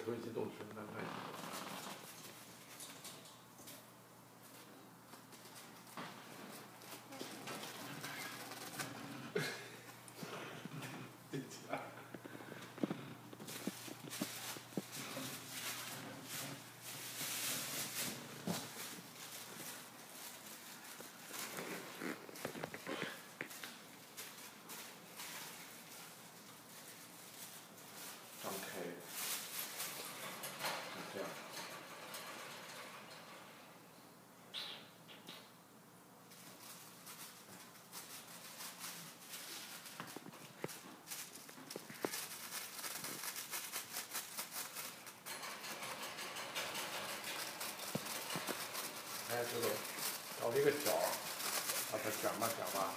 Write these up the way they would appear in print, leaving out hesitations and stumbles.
推机动车慢慢移动。张开，就这样。哎，这个找一个角，把它卷吧卷吧。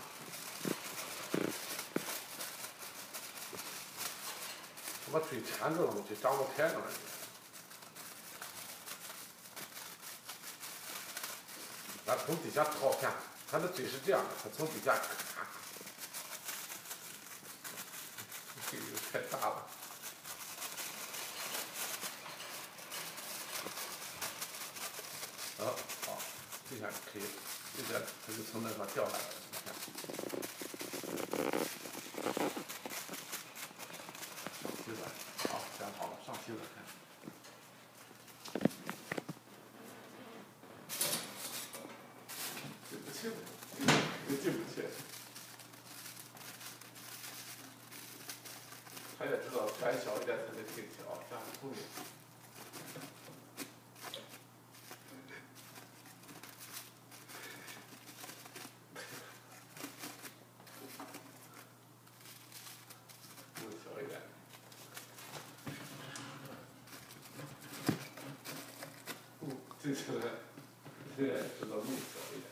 我嘴馋着了，我嘴张不开了。咱从底下掏看，它的嘴是这样的，它从底下咔，这个太大了。好，这下可以，这下它就从那上掉下来了，你看。吸了，好，卷好了，上吸了，看。进不去了，进不去。还得知道卷小一点才能进去啊，这样聪明。小一点。进去了，现在知道路小一点。